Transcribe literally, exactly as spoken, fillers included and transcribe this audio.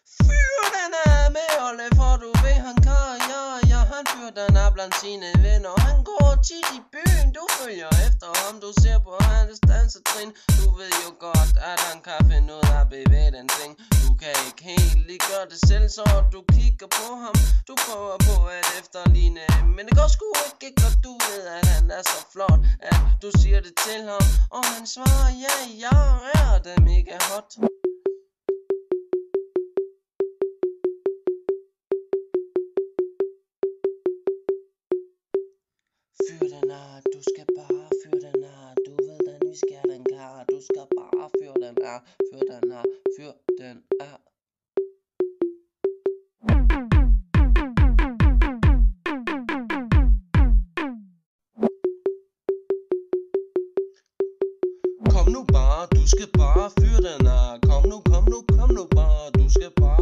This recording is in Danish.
Fyr den af med Olle, for du ved han kan, ja, ja, han fyr den af blandt sine venner. Han går tit i byen, du følger efter ham, du ser på hans dansetrin. Du ved jo godt, at han kan finde ud af at bevæge den ting. Du kan ikke helt lige gøre det selv, så du kigger på ham. Du prøver på at efterligne, men det går sgu ikke, og du ved, at han er så flot, at du siger det til ham. Og han svarer, ja, ja, er det mega hot. Fyr den af, du skal bare fyr den af. Du ved den, vi skal den kar. Du skal bare fyr den af, fyr den af, fyr den af. Kom nu bare, du skal bare fyr den af. Kom nu, kom nu, kom nu bare, du skal bare